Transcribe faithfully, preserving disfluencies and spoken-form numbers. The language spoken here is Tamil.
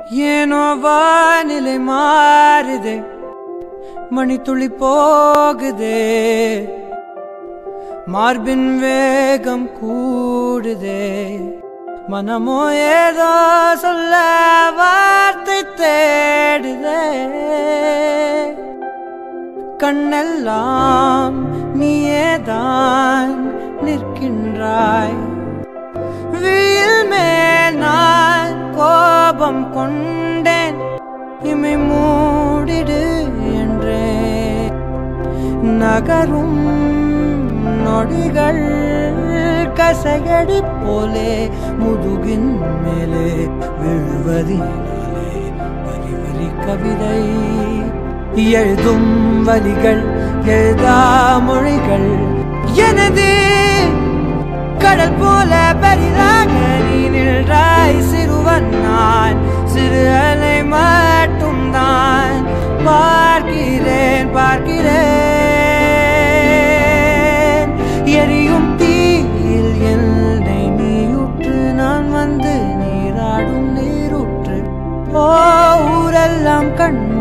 ஏனோ வானிலை மாறுதே, மணி துளி போகுதே, மார்பின் வேகம் கூடுதே, மனமோ ஏதோ சொல்ல வார்த்தை தேடுதே. கண்ணெல்லாம் நீயேதான் நிற்கின்றாய், விழியில் மேல் நான் கோபம் கொண்டேன், இமை மூடிடு என்றே. நகரும் நொடிகள் கசையடி போலே முதுகின் மேலே விழுவதினாலே வரி வரி கவிதை எழுதும் வலிகள் எழுதா மொழிகள். எனது கடல் போல பெரிதாக நீ நின்றாய், சிறுவன் நான் சிறு அலை மட்டும் தான் பார்க்கிறேன் பார்க்கிறேன். எரியும் தீயில் என்னை நீயூற்று, நான் வந்து நீராடும் நீரூற்று. ஓ ஊரெல்லாம் கண்